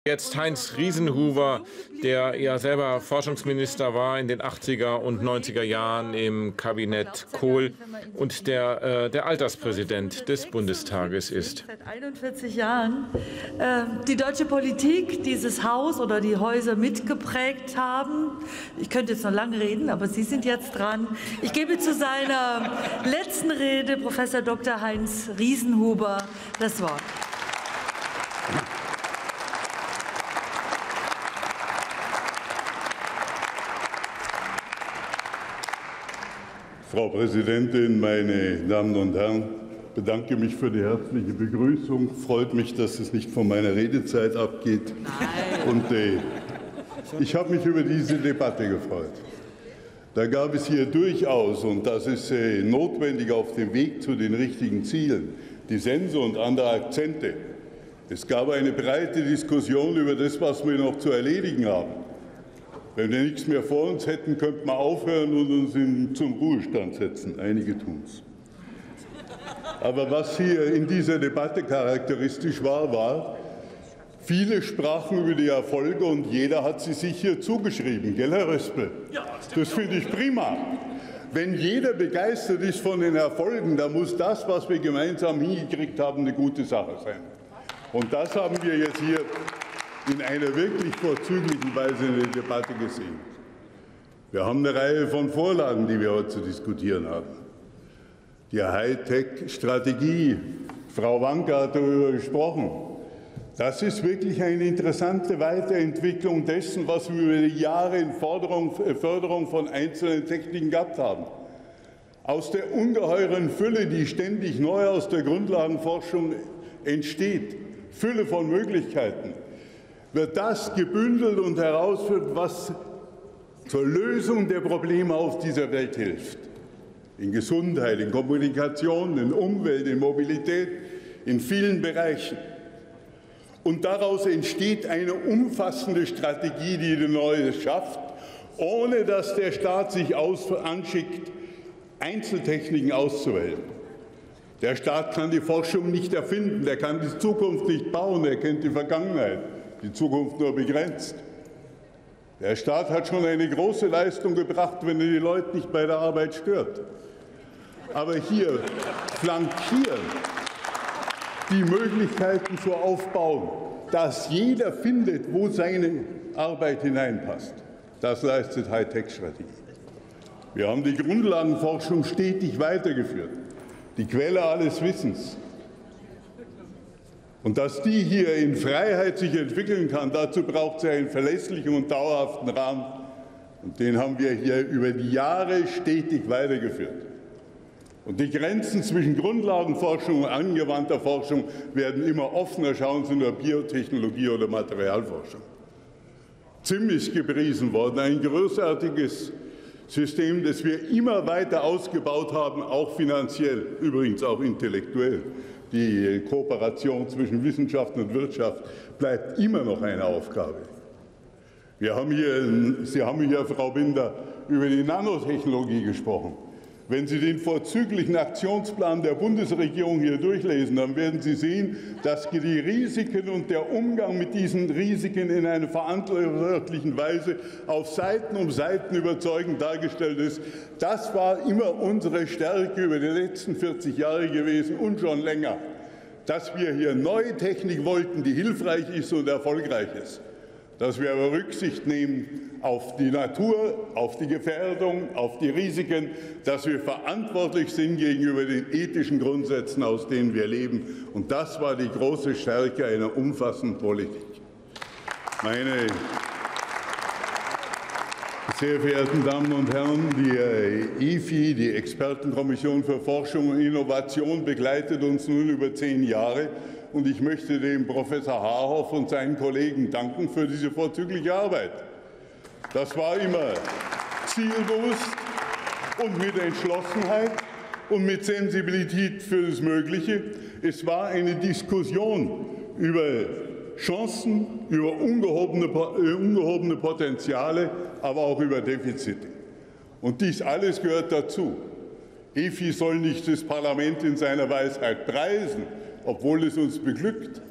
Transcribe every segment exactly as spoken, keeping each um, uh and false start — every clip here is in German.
Jetzt Heinz Riesenhuber, der ja selber Forschungsminister war in den achtziger und neunziger Jahren im Kabinett Kohl und der, äh, der Alterspräsident des Bundestages ist. Seit einundvierzig Jahren äh, die deutsche Politik, dieses Haus oder die Häuser mitgeprägt haben. Ich könnte jetzt noch lange reden, aber Sie sind jetzt dran. Ich gebe zu seiner letzten Rede Professor Doktor Heinz Riesenhuber das Wort. Frau Präsidentin, meine Damen und Herren! Ich bedanke mich für die herzliche Begrüßung. Freut mich, dass es nicht von meiner Redezeit abgeht. Nein. Und äh, ich habe mich über diese Debatte gefreut. Da gab es hier durchaus, und das ist äh, notwendig auf dem Weg zu den richtigen Zielen, Dissens und andere Akzente. Es gab eine breite Diskussion über das, was wir noch zu erledigen haben. Wenn wir nichts mehr vor uns hätten, könnten wir aufhören und uns in, zum Ruhestand setzen. Einige tun es. Aber was hier in dieser Debatte charakteristisch war, war, viele sprachen über die Erfolge und jeder hat sie sich hier zugeschrieben. Gell, Herr Röspel? Das finde ich prima. Wenn jeder begeistert ist von den Erfolgen, dann muss das, was wir gemeinsam hingekriegt haben, eine gute Sache sein. Und das haben wir jetzt hier in einer wirklich vorzüglichen Weise in der Debatte gesehen. Wir haben eine Reihe von Vorlagen, die wir heute zu diskutieren haben. Die Hightech-Strategie, Frau Wanka hat darüber gesprochen. Das ist wirklich eine interessante Weiterentwicklung dessen, was wir über die Jahre in Förderung, Förderung von einzelnen Techniken gehabt haben. Aus der ungeheuren Fülle, die ständig neu aus der Grundlagenforschung entsteht, Fülle von Möglichkeiten, wird das gebündelt und herausführt, was zur Lösung der Probleme auf dieser Welt hilft. In Gesundheit, in Kommunikation, in Umwelt, in Mobilität, in vielen Bereichen. Und daraus entsteht eine umfassende Strategie, die die Neues schafft, ohne dass der Staat sich aus anschickt, Einzeltechniken auszuwählen. Der Staat kann die Forschung nicht erfinden, der kann die Zukunft nicht bauen, er kennt die Vergangenheit. Die Zukunft nur begrenzt. Der Staat hat schon eine große Leistung gebracht, wenn er die Leute nicht bei der Arbeit stört. Aber hier flankieren die Möglichkeiten zu aufbauen, dass jeder findet, wo seine Arbeit hineinpasst. Das leistet Hightech-Strategie. Wir haben die Grundlagenforschung stetig weitergeführt, die Quelle alles Wissens. Und dass die hier in Freiheit sich entwickeln kann, dazu braucht sie einen verlässlichen und dauerhaften Rahmen. Und den haben wir hier über die Jahre stetig weitergeführt. Und die Grenzen zwischen Grundlagenforschung und angewandter Forschung werden immer offener. Schauen Sie nur Biotechnologie oder Materialforschung. Ziemlich gepriesen worden, ein großartiges System, das wir immer weiter ausgebaut haben, auch finanziell, übrigens auch intellektuell. Die Kooperation zwischen Wissenschaft und Wirtschaft bleibt immer noch eine Aufgabe. Wir haben hier, Sie haben hier, Frau Binder, über die Nanotechnologie gesprochen. Wenn Sie den vorzüglichen Aktionsplan der Bundesregierung hier durchlesen, dann werden Sie sehen, dass die Risiken und der Umgang mit diesen Risiken in einer verantwortlichen Weise auf Seiten um Seiten überzeugend dargestellt ist. Das war immer unsere Stärke über die letzten vierzig Jahre gewesen und schon länger, dass wir hier neue Technik wollten, die hilfreich ist und erfolgreich ist. Dass wir aber Rücksicht nehmen auf die Natur, auf die Gefährdung, auf die Risiken, dass wir verantwortlich sind gegenüber den ethischen Grundsätzen, aus denen wir leben. Und das war die große Stärke einer umfassenden Politik. Meine sehr verehrten Damen und Herren, die E F I, die Expertenkommission für Forschung und Innovation, begleitet uns nun über zehn Jahre. Und ich möchte dem Professor Haarhoff und seinen Kollegen danken für diese vorzügliche Arbeit. Das war immer zielbewusst und mit Entschlossenheit und mit Sensibilität für das Mögliche. Es war eine Diskussion über Chancen, über ungehobene, ungehobene Potenziale, aber auch über Defizite. Und dies alles gehört dazu. E F I soll nicht das Parlament in seiner Weisheit preisen, obwohl es uns beglückt,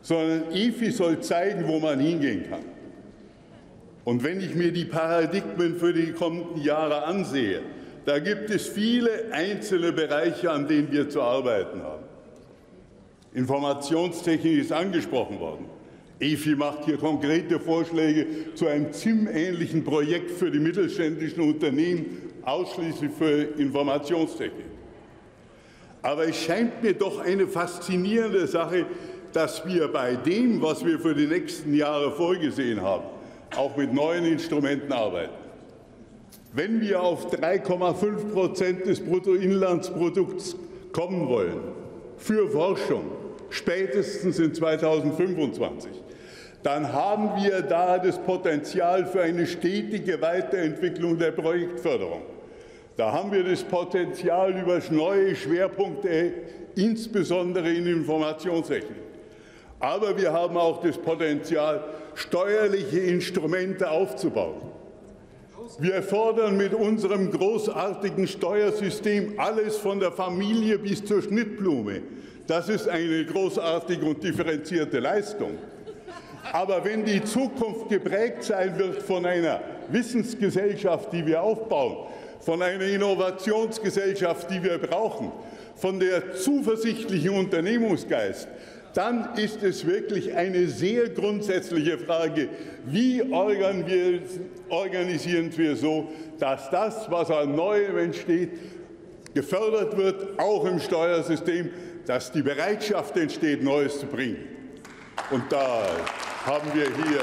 sondern E F I soll zeigen, wo man hingehen kann. Und wenn ich mir die Paradigmen für die kommenden Jahre ansehe, da gibt es viele einzelne Bereiche, an denen wir zu arbeiten haben. Informationstechnik ist angesprochen worden. E F I macht hier konkrete Vorschläge zu einem C I M-ähnlichen Projekt für die mittelständischen Unternehmen, ausschließlich für Informationstechnik. Aber es scheint mir doch eine faszinierende Sache, dass wir bei dem, was wir für die nächsten Jahre vorgesehen haben, auch mit neuen Instrumenten arbeiten. Wenn wir auf drei Komma fünf Prozent des Bruttoinlandsprodukts kommen wollen, für Forschung, spätestens in zweitausendfünfundzwanzig, dann haben wir da das Potenzial für eine stetige Weiterentwicklung der Projektförderung. Da haben wir das Potenzial über neue Schwerpunkte, insbesondere in Informationstechnik. Aber wir haben auch das Potenzial, steuerliche Instrumente aufzubauen. Wir fordern mit unserem großartigen Steuersystem alles von der Familie bis zur Schnittblume. Das ist eine großartige und differenzierte Leistung. Aber wenn die Zukunft geprägt sein wird von einer Wissensgesellschaft, die wir aufbauen, von einer Innovationsgesellschaft, die wir brauchen, von der zuversichtlichen Unternehmungsgeist, dann ist es wirklich eine sehr grundsätzliche Frage, wie organisieren wir so, dass das, was an Neuem entsteht, gefördert wird, auch im Steuersystem, dass die Bereitschaft entsteht, Neues zu bringen. Und da haben wir hier,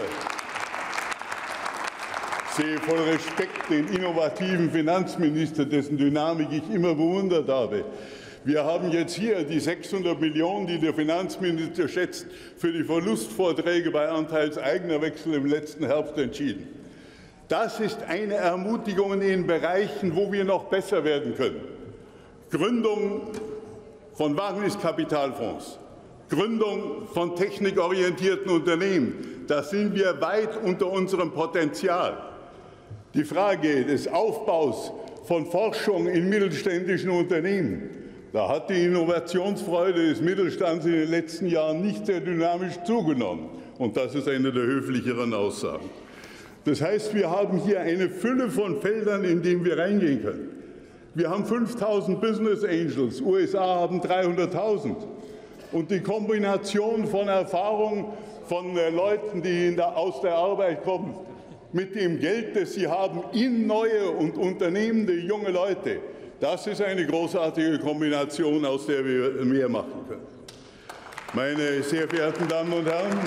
sehe voll Respekt den innovativen Finanzminister, dessen Dynamik ich immer bewundert habe. Wir haben jetzt hier die sechshundert Millionen, die der Finanzminister schätzt, für die Verlustvorträge bei Anteilseignerwechsel im letzten Herbst entschieden. Das ist eine Ermutigung in den Bereichen, wo wir noch besser werden können. Gründung von Wagniskapitalfonds, Gründung von technikorientierten Unternehmen, da sind wir weit unter unserem Potenzial. Die Frage des Aufbaus von Forschung in mittelständischen Unternehmen, da hat die Innovationsfreude des Mittelstands in den letzten Jahren nicht sehr dynamisch zugenommen. Und das ist eine der höflicheren Aussagen. Das heißt, wir haben hier eine Fülle von Feldern, in denen wir reingehen können. Wir haben fünftausend Business Angels, U S A haben dreihunderttausend. Und die Kombination von Erfahrung von Leuten, die in der, aus der Arbeit kommen, mit dem Geld, das sie haben, in neue und unternehmende junge Leute, das ist eine großartige Kombination, aus der wir mehr machen können. Meine sehr verehrten Damen und Herren,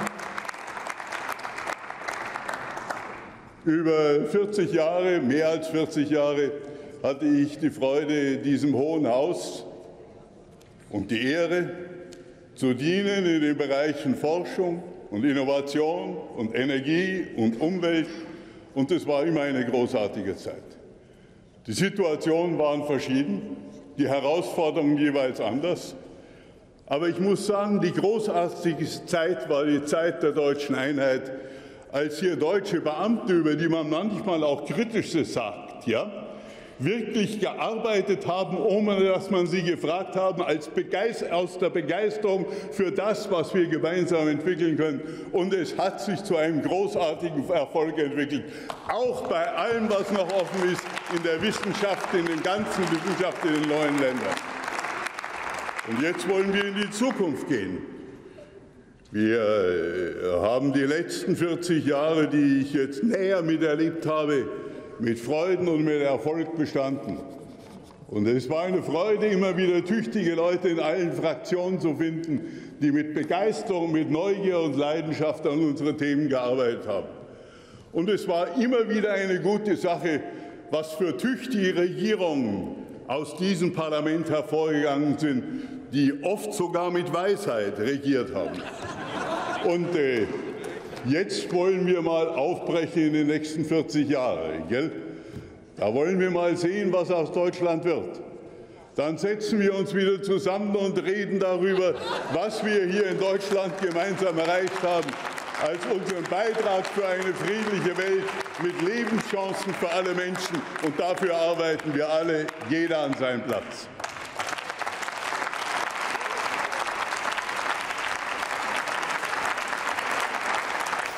über vierzig Jahre, mehr als vierzig Jahre, hatte ich die Freude, diesem Hohen Haus und die Ehre, zu dienen in den Bereichen Forschung und Innovation und Energie und Umwelt. Und es war immer eine großartige Zeit. Die Situationen waren verschieden, die Herausforderungen jeweils anders. Aber ich muss sagen, die großartigste Zeit war die Zeit der deutschen Einheit, als hier deutsche Beamte, über die man manchmal auch Kritisches sagt, ja, wirklich gearbeitet haben, ohne dass man sie gefragt haben, als Begeist- aus der Begeisterung für das, was wir gemeinsam entwickeln können. Und es hat sich zu einem großartigen Erfolg entwickelt, auch bei allem, was noch offen ist in der Wissenschaft, in den ganzen Wissenschaften in den neuen Ländern. Und jetzt wollen wir in die Zukunft gehen. Wir haben die letzten vierzig Jahre, die ich jetzt näher miterlebt habe, mit Freuden und mit Erfolg bestanden. Und es war eine Freude, immer wieder tüchtige Leute in allen Fraktionen zu finden, die mit Begeisterung, mit Neugier und Leidenschaft an unsere Themen gearbeitet haben. Und es war immer wieder eine gute Sache, was für tüchtige Regierungen aus diesem Parlament hervorgegangen sind, die oft sogar mit Weisheit regiert haben. Und äh, jetzt wollen wir mal aufbrechen in den nächsten vierzig Jahren. Gell? Da wollen wir mal sehen, was aus Deutschland wird. Dann setzen wir uns wieder zusammen und reden darüber, was wir hier in Deutschland gemeinsam erreicht haben, als unseren Beitrag für eine friedliche Welt mit Lebenschancen für alle Menschen. Und dafür arbeiten wir alle, jeder an seinem Platz.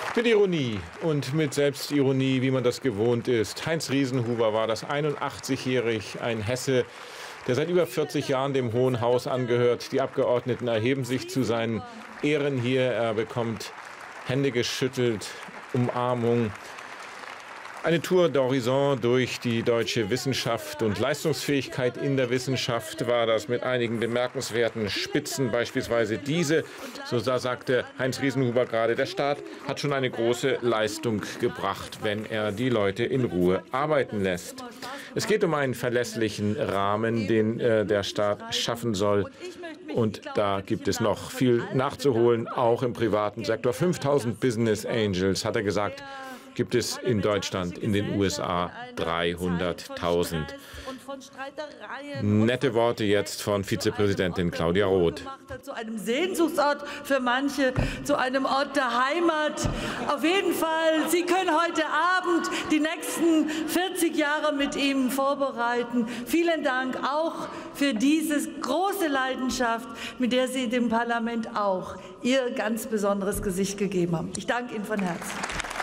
Mit Ironie und mit Selbstironie, wie man das gewohnt ist. Heinz Riesenhuber war das, einundachtzig-jährig, ein Hesse, der seit über vierzig Jahren dem Hohen Haus angehört. Die Abgeordneten erheben sich zu seinen Ehren hier. Er bekommt Hände geschüttelt, Umarmung. Eine Tour d'Horizon durch die deutsche Wissenschaft und Leistungsfähigkeit in der Wissenschaft war das, mit einigen bemerkenswerten Spitzen, beispielsweise diese. So sagte Heinz Riesenhuber gerade, der Staat hat schon eine große Leistung gebracht, wenn er die Leute in Ruhe arbeiten lässt. Es geht um einen verlässlichen Rahmen, den äh, der Staat schaffen soll. Und da gibt es noch viel nachzuholen, auch im privaten Sektor. fünftausend Business Angels, hat er gesagt, gibt es in Deutschland, in den U S A dreihunderttausend. Nette Worte jetzt von Vizepräsidentin Claudia Roth. Zu einem Sehnsuchtsort für manche, zu einem Ort der Heimat. Auf jeden Fall, Sie können heute Abend die nächsten vierzig Jahre mit ihm vorbereiten. Vielen Dank auch für diese große Leidenschaft, mit der Sie dem Parlament auch Ihr ganz besonderes Gesicht gegeben haben. Ich danke Ihnen von Herzen.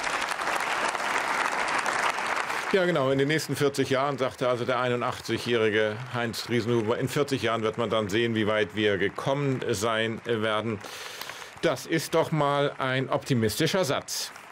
Ja, genau. In den nächsten vierzig Jahren, sagte also der einundachtzig-jährige Heinz Riesenhuber, in vierzig Jahren wird man dann sehen, wie weit wir gekommen sein werden. Das ist doch mal ein optimistischer Satz.